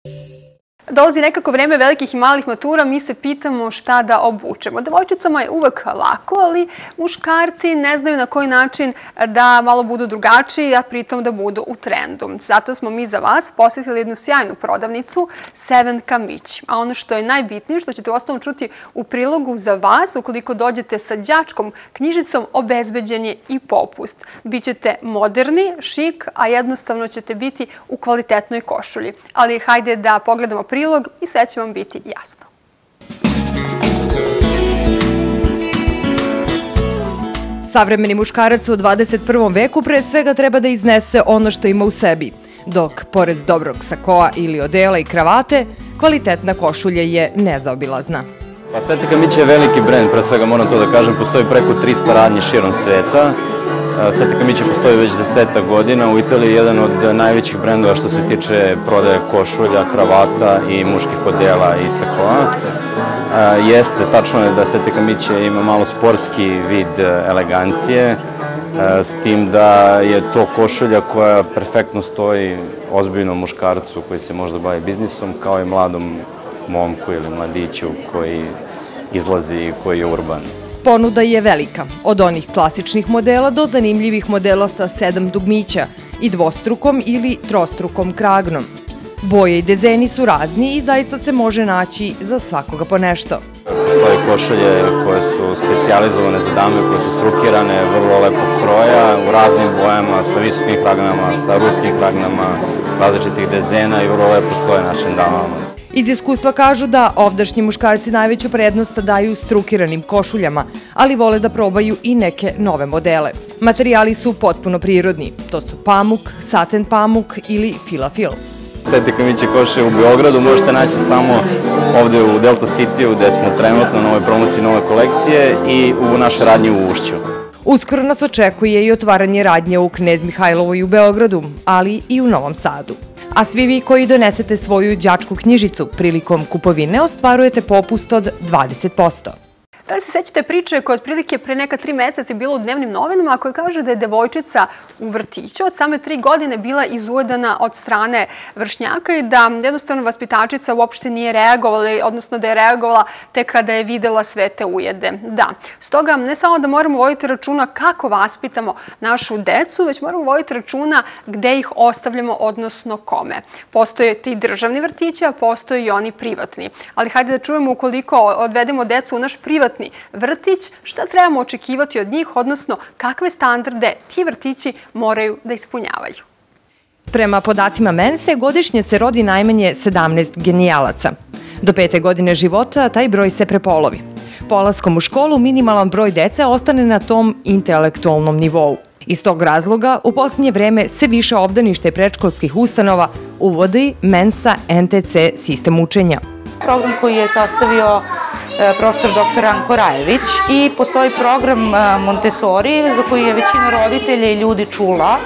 Dolazi nekako vreme velikih i malih matura, mi se pitamo šta da obučemo. Devojčicama je uvek lako, ali muškarci ne znaju na koji način da malo budu drugačiji, a pritom da budu u trendu. Zato smo mi za vas posjetili jednu sjajnu prodavnicu Sevenka Mić. A ono što je najbitnije, što ćete u osnovu čuti u prilogu za vas, ukoliko dođete sa đačkom knjižicom, obezbeđen je i popust. Bićete moderni, šik, a jednostavno ćete biti u kvalitetnoj košulji. Ali hajde da pogledamo prilog i sve će vam biti jasno. Savremeni muškarac u 21. veku pre svega treba da iznese ono što ima u sebi, dok, pored dobrog sakoa ili odela i kravate, kvalitetna košulja je nezaobilazna. Sevenka Mić je veliki brend, pre svega moram to da kažem, postoji preko 300 radnji širom sveta. Sevenka Mić postoji već 10 godina, u Italiji je jedan od najvećih brendova što se tiče prodaje košulja, kravata i muških odela i sakoa. Jeste, tačno je da Sevenka Mić ima malo sportski vid elegancije, s tim da je to košulja koja perfektno stoji ozbiljnom muškarcu koji se možda bavi biznisom, kao i mladom momku ili mladiću koji izlazi i koji je urban. Ponuda je velika, od onih klasičnih modela do zanimljivih modela sa 7 dugmića i dvostrukom ili trostrukom kragnom. Boje i dizajni su razni i zaista se može naći za svakoga po nešto. Postoje košulje koje su specijalizovane za dame, koje su strukirane, vrlo lepog kroja, u raznim bojama, sa visokim kragnama, sa ruskim kragnama, različitih dizajna i vrlo lepo stoje našim damama. Iz iskustva kažu da ovdašnji muškarci najveću prednost daju strukiranim košuljama, ali vole da probaju i neke nove modele. Materijali su potpuno prirodni. To su pamuk, saten pamuk ili filafil. Sevenka Mić košulje u Beogradu možete naći samo ovde u Delta City-u gde smo trenutno na ovoj promociji nove kolekcije i u našoj radnji u Ušću. Uskoro nas očekuje i otvaranje radnje u Knez Mihajlovoj u Beogradu, ali i u Novom Sadu. A svi vi koji donesete svoju đačku knjižicu prilikom kupovine ostvarujete popust od 20%. Da li se sećate priče koja otprilike pre neka 3 meseca je bila u dnevnim novinama, koja kaže da je devojčica u vrtiću od same 3 godine bila izujedana od strane vršnjaka i da jednostavno vaspitačica uopšte nije reagovala, odnosno da je reagovala tek kada je videla sve te ujede. Da, stoga ne samo da moramo voditi računa kako vaspitamo našu decu, već moramo voditi računa gde ih ostavljamo, odnosno kome. Postoje ti državni vrtići, a postoje i oni privatni. Ali hajde da čujemo ukoliko odvedemo decu u naš privatni vrtić, šta trebamo očekivati od njih, odnosno kakve standarde ti vrtići moraju da ispunjavaju. Prema podacima Mense, godišnje se rodi najmanje 17 genijalaca. Do 5. godine života taj broj se prepolovi. Polaskom u školu minimalan broj dece ostane na tom intelektualnom nivou. Iz tog razloga, u posljednje vreme sve više obdanište predškolskih ustanova uvodi Mensa NTC sistem učenja. Program koji je sastavio profesor dr. Ranko Rajević i postoji program Montessori za koji je većina roditelja i ljudi čula,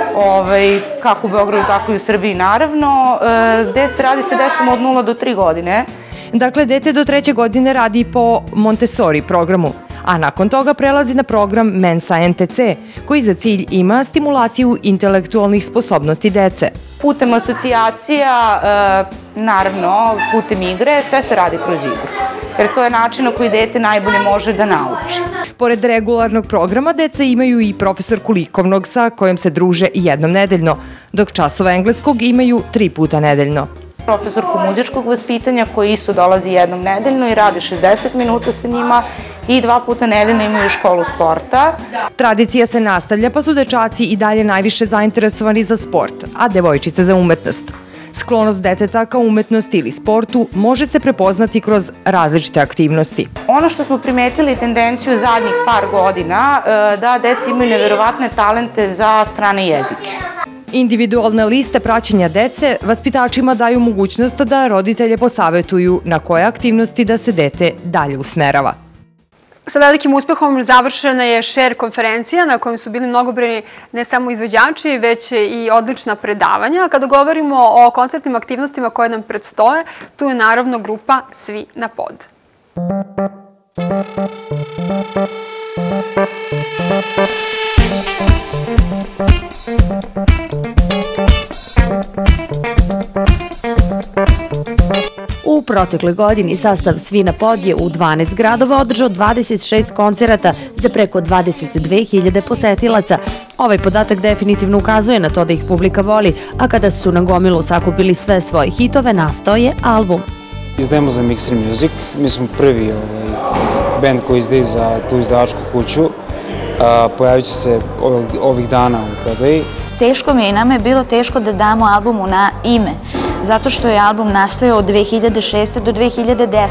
kako u Beogradu, tako i u Srbiji naravno, gde se radi sa decom od 0 do 3 godine. Dakle, dete do 3. godine radi po Montessori programu, a nakon toga prelazi na program Mensa NTC, koji za cilj ima stimulaciju intelektualnih sposobnosti dece. Putem asocijacija, naravno, putem igre, sve se radi kroz igru, jer to je način na koji dete najbolje može da nauči. Pored regularnog programa, deca imaju i profesorku likovnog sa kojom se druže jednom nedeljno, dok časova engleskog imaju 3 puta nedeljno. Profesorku muzičkog vaspitanja koji isto dolazi jednom nedeljno i radi 60 minuta sa njima i 2 puta nedeljno imaju školu sporta. Tradicija se nastavlja pa su dečaci i dalje najviše zainteresovani za sport, a devojčice za umetnost. Sklonost deteta ka umetnosti ili sportu može se prepoznati kroz različite aktivnosti. Ono što smo primetili tendenciju zadnjih par godina, da deca imaju neverovatne talente za strane jezike. Individualne liste praćenja dece vaspitačima daju mogućnost da roditelje posavetuju na koje aktivnosti da se dete dalje usmerava. Sa velikim uspehom završena je share konferencija na kojoj su bili mnogobrojni ne samo izvođači, već i odlična predavanja. Kada govorimo o koncertnim aktivnostima koje nam predstoje, tu je naravno grupa Svi na pod. U protekloj godini sastav Svina Pod je u 12 gradova održao 26 koncerata za preko 22.000 posetilaca. Ovaj podatak definitivno ukazuje na to da ih publika voli, a kada su na gomilu sakupili sve svoje hitove, nastao je album. Izdajemo za Mixer Music, mi smo prvi band koji izdaje za tu izdavačku kuću. Pojavit će se ovih dana u prodaji. Teško mi je i nama je bilo teško da damo albumu na ime, zato što je album nastojao od 2006. do 2010.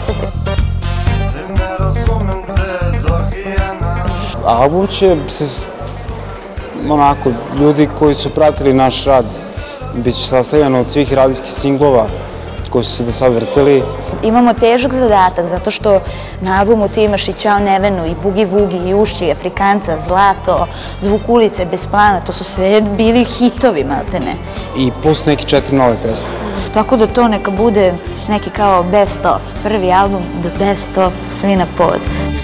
Album će se, onako, ljudi koji su pratili naš rad, bit će sastavljen od svih radijskih singlova koji su se do sad vrtili. Imamo težak zadatak, zato što na albumu ti imaš i Ćao Nevenu, i Bugi Vugi, i Uši, i Afrikanca, Zlato, Zvuk ulice, Bez plana, to su sve bili hitovi, maltene. I plus neki 4 nove pesme. Tako da to neka bude neki kao best of, prvi album, the best of Svina Pod.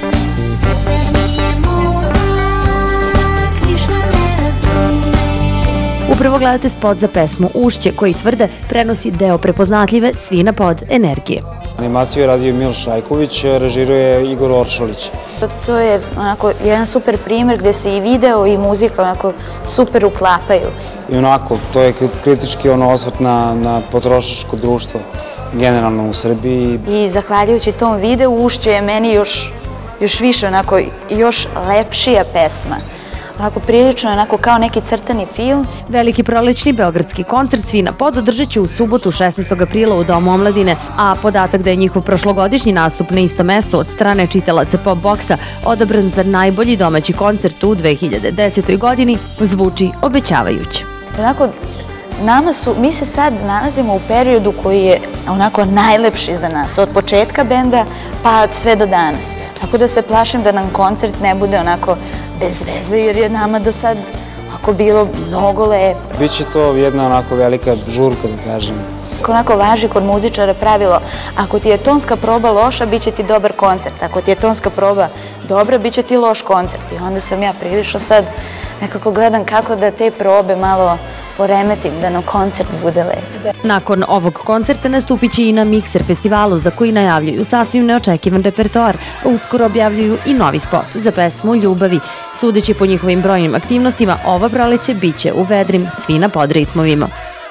Upravo gledate spot za pesmu Ušće, koji tvrde prenosi deo prepoznatljive Svina Pod energije. Animaciju je radio Miloš Rajković, režirao je Igor Oršolić. To je onako jedan super primer gde se i video i muzika onako super uklapaju. I onako, to je kritički osvrt na potrošačko društvo, generalno u Srbiji. I zahvaljujući tom videu Ušće je meni još više onako, još lepšija pesma. Onako prilično, onako kao neki crtani film. Veliki prolećni beogradski koncert Svina Pod održat će u subotu 16. aprila u Domu omladine, a podatak da je njihov prošlogodišnji nastup na isto mesto od strane čitalaca Pop Boxa odabran za najbolji domaći koncert u 2010. godini zvuči obećavajuće. Onako, mi se sad nalazimo u periodu koji je onako najlepši za nas, od početka benda pa sve do danas. Tako da se plašim da nam koncert ne bude onako bez veze, jer je nama do sad onako bilo mnogo lepo. Biće to jedna onako velika žurka, da kažem. Onako važi kod muzičara pravilo, ako ti je tonska proba loša, bit će ti dobar koncert. Ako ti je tonska proba dobra, bit će ti loš koncert. I onda sam ja prilično sad nekako gledam kako da te probe malo poremetim, da nam koncert bude lep. Nakon ovog koncerta nastupit će i na Mixer festivalu, za koji najavljuju sasvim neočekivan repertoar. Uskoro objavljuju i novi spot za pesmu Ljubavi. Sudeći po njihovim brojnim aktivnostima, ova proleće bit će u vedrim Svina Pod ritmovima.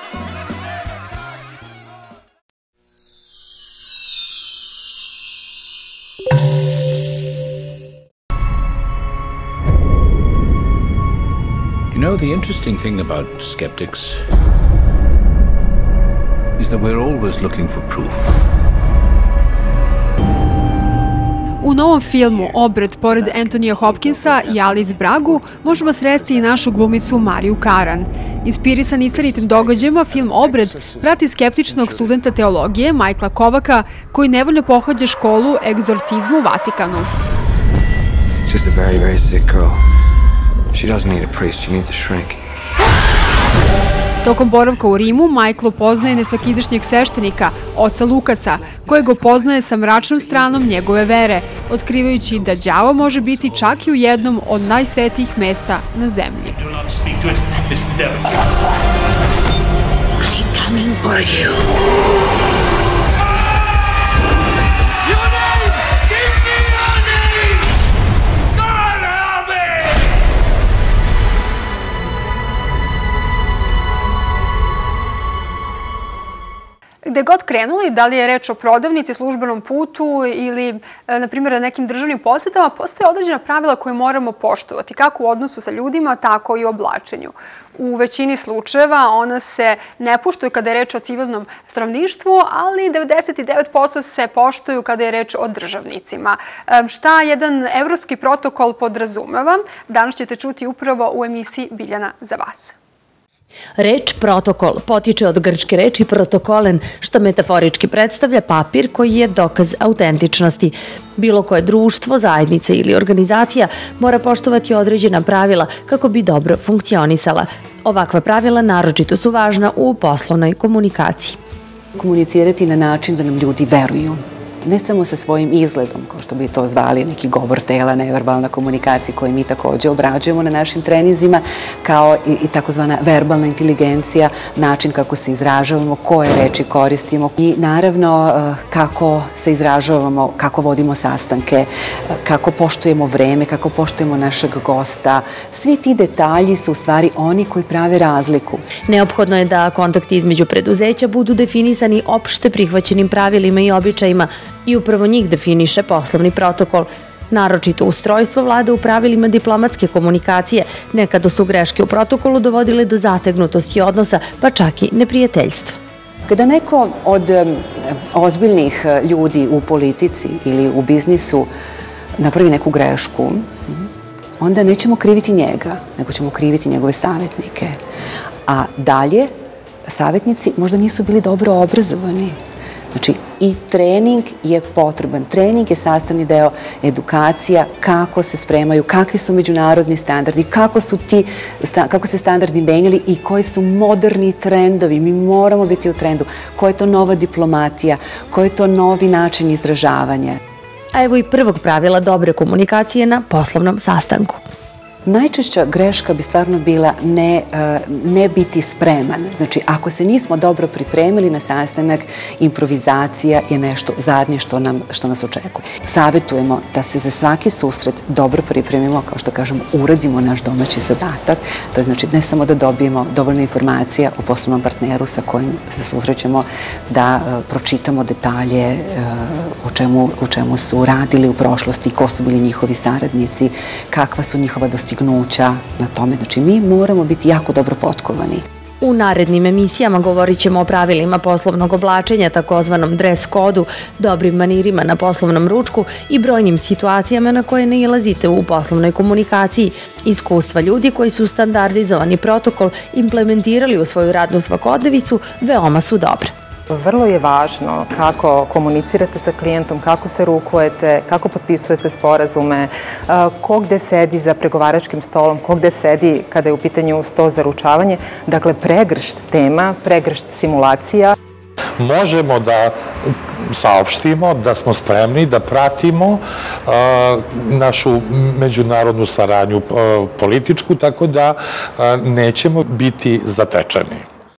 You know, the interesting thing about skeptics is that we're always looking for proof. U novom filmu Obred, pored Anthonyja Hopkinsa i Alice Bragu, možemo sresti i našu glumicu Mariju Karan. Inspirisan istinitim događajima, film Obred prati skeptičnog studenta teologije Michaela Kovaka, koji nevoljno pohađa školu egzorcizmu u Vatikanu. Just a very, very sick girl. She doesn't need a priest, she needs a shrink. Tokom boravka u Rimu, Michael upoznaje nesvakidašnjeg sveštenika, oca Lukasa, kojeg upoznaje sa mračnom stranom njegove vere, otkrivajući da đavo može biti čak i u jednom od najsvetijih mesta na zemlji. I'm coming for you. Gde god krenuli, da li je reč o prodavnici, službenom putu ili, na primjer, na nekim državnim posetama, postoje određena pravila koje moramo poštovati, kako u odnosu sa ljudima, tako i u oblačenju. U većini slučajeva ona se ne poštuju kada je reč o civilnom stanovništvu, ali 99% se poštuju kada je reč o državnicima. Šta jedan evropski protokol podrazumeva, danas ćete čuti upravo u emisiji Biljana za vas. Reč protokol potiče od grčke reči protokolen, što metaforički predstavlja papir koji je dokaz autentičnosti. Bilo koje društvo, zajednica ili organizacija mora poštovati određena pravila kako bi dobro funkcionisala. Ovakva pravila naročito su važna u poslovnoj komunikaciji. Komunicirati na način da nam ljudi veruju. ne samo sa svojim izgledom, kao što bi to zvali neki govor tela, neverbalna komunikacija koju mi takođe obrađujemo na našim treninzima, kao i takozvana verbalna inteligencija, način kako se izražavamo, koje reči koristimo i naravno kako se izražavamo, kako vodimo sastanke, kako poštujemo vreme, kako poštujemo našeg gosta. Svi ti detalji su u stvari oni koji prave razliku. Neophodno je da kontakti između preduzeća budu definisani opšte prihvaćenim pravilima i običajima i upravo njih definiše poslovni protokol. Naročito ustrojstvo vlada u pravilima diplomatske komunikacije. Nekada su greške u protokolu dovodile do zategnutosti odnosa, pa čak i neprijateljstva. Kada neko od ozbiljnih ljudi u politici ili u biznisu napravi neku grešku, onda nećemo kriviti njega, nego ćemo kriviti njegove savjetnike. A dalje, savjetnici možda nisu bili dobro obrazovani. Znači, i trening je potreban. Trening je sastavni deo edukacija, kako se spremaju, kakvi su međunarodni standardi, kako se standardi menjali i koji su moderni trendovi. Mi moramo biti u trendu. Koja je to nova diplomatija, koji je to novi način izražavanja. A evo i prvog pravila dobre komunikacije na poslovnom sastanku. Najčešća greška bi stvarno bila ne biti spreman. Znači, ako se nismo dobro pripremili na sastanak, improvizacija je nešto zadnje što nas očekuje. Savetujemo da se za svaki susret dobro pripremimo, kao što kažemo, uradimo naš domaći zadatak. To je znači ne samo da dobijemo dovoljno informacija o poslovnom partneru sa kojim se susrećemo, da pročitamo detalje o čemu su radili u prošlosti, ko su bili njihovi saradnici, kakva su njihova dostignuća na tome. Znači, mi moramo biti jako dobro potkovani. U narednim emisijama govorit ćemo o pravilima poslovnog oblačenja, takozvanom dress kodu, dobrim manirima na poslovnom ručku i brojnim situacijama na koje nailazite u poslovnoj komunikaciji. Iskustva ljudi koji su standardizovani protokol implementirali u svoju radnu svakodnevicu veoma su dobre. Vrlo je važno kako komunicirate sa klijentom, kako se rukujete, kako potpisujete sporazume, ko gde sedi za pregovaračkim stolom, ko gde sedi kada je u pitanju sto za ručavanje. Dakle, pregršt tema, pregršt simulacija. Možemo da saopštimo da smo spremni da pratimo našu međunarodnu saradnju političku, tako da nećemo biti zatečeni.